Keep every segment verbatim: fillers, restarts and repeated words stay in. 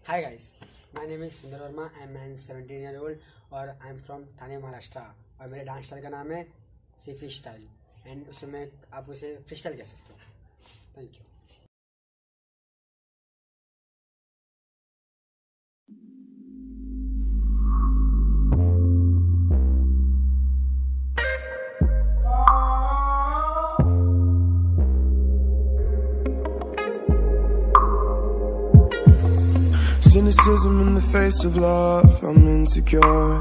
Hi guys, my name is सुंदर Verma. I am seventeen year old और I am from थाने महाराष्ट्र. और मेरे dance style का नाम है फ्री स्टाइल एंड उसमें आप उसे फ्री स्टाइल कह सकते हो. Thank you. Cynicism in the face of love, I'm insecure.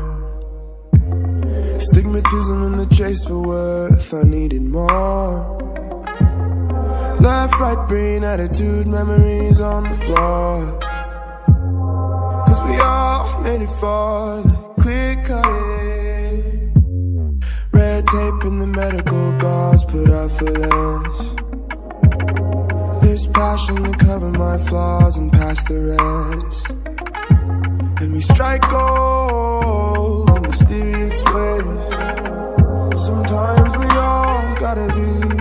Stigmatism in the chase for worth, I needed more. Left, right, brain attitude, memories on the floor. Cause we all made it for the clear cut. Red tape in the medical gauze, put out for less. This passion to cover my flaws and past the rest. And we strike gold in mysterious ways. Sometimes we all gotta be